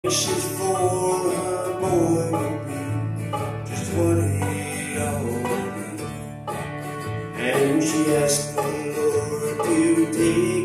She's for her boy would be just what he ought to be. And she asked the Lord to take